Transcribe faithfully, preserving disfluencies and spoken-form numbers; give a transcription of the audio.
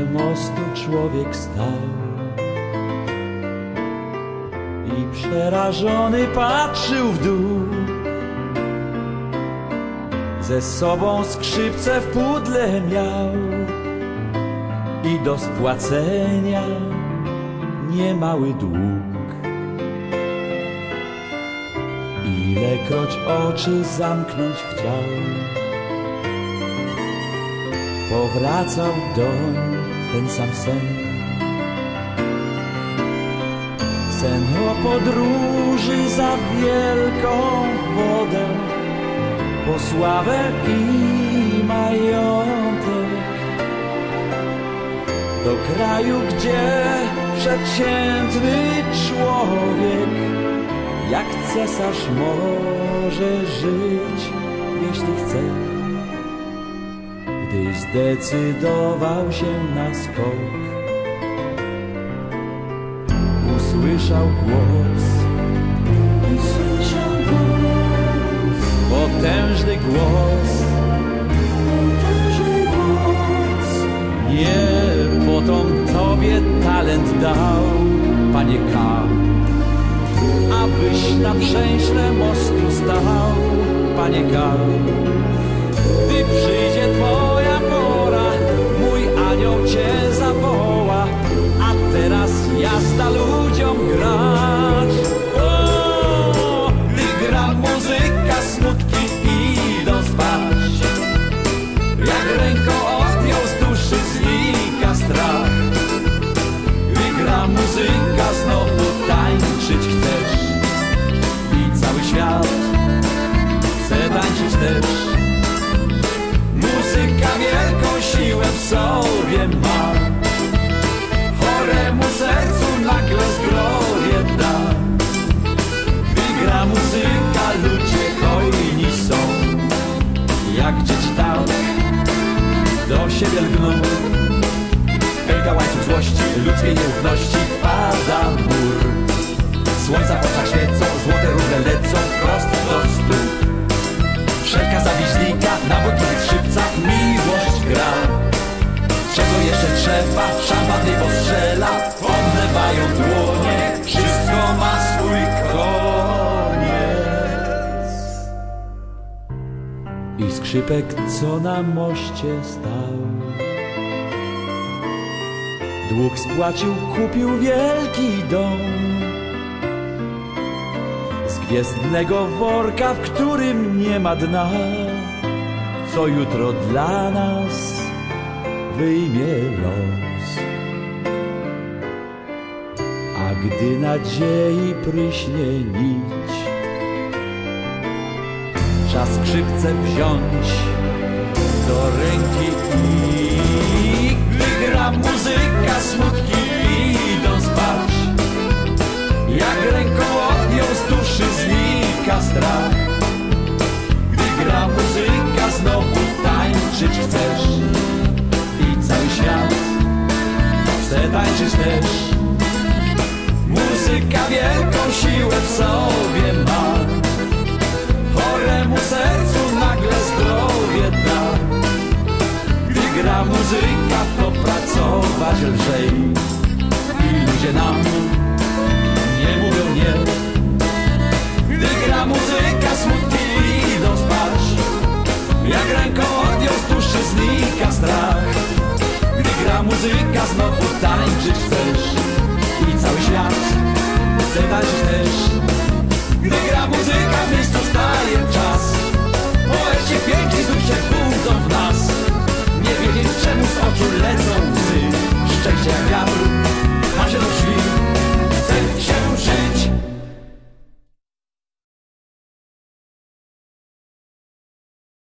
mostu człowiek stał i przerażony patrzył w dół. Ze sobą skrzypce w pudle miał i do spłacenia niemały dług. Ilekroć oczy zamknąć chciał, powracał doń ten sam sen. Sen o podróży za wielką wodę, po sławę i majątek, do kraju, gdzie przeciętny człowiek jak cesarz może żyć, jeśli chce. Gdy zdecydował się na skok, usłyszał głos, usłyszał głos, potężny głos, potężny głos. Nie potom Tobie talent dał, Panie K., abyś na przęśle mostu stał, Panie K. Gdy przyjdzie Twoja pora, mój anioł Cię zawoła, a teraz jazda ludziom grać. O, gdy gra muzyka, smutki idą spać, jak ręką odjął z duszy znika strach. Gdy gra muzyka, znowu tańczyć chcesz i cały świat chce tańczyć też. Muzyka wielką siłę w sobie ma, choremu sercu nagle zdrowie da. Gdy gra muzyka, ludzie hojni są, jak dzieci tam do siebie lgną. Pęka łańcuch złości, ludzkiej nieufności, pada mur. Słońca w oczach świecą, złote ruble lecą wprost do stóp. Wszelka zawiść znika, na błękitnych skrzypcach miłość gra. Czego jeszcze trzeba? Szampan niebo strzela, odlewają dłonie, wszystko ma swój koniec. I skrzypek, co na moście stał, dług spłacił, kupił wielki dom z gwiezdnego worka, w którym nie ma dna, co jutro dla nas wyjmie los. A gdy nadziei pryśnie nić, czas skrzypce wziąć do ręki i gdy gra muzyka, smutki idą spać, jak ręką odjął z duszy znika strach. Gdy gra muzyka, znowu tańczyć chcesz i cały świat chce tańczyć też. Muzyka wielką siłę w sobie ma, choremu sercu nagle zdrowie da. Gdy gra muzyka, to pracować lżej i ludzie nam nie mówią nie. Gdy gra muzyka, smutki idą spać, jak ręką odjął z duszy znika strach. Gdy gra muzyka, znowu tańczyć chcesz i cały świat chce tańczyć też.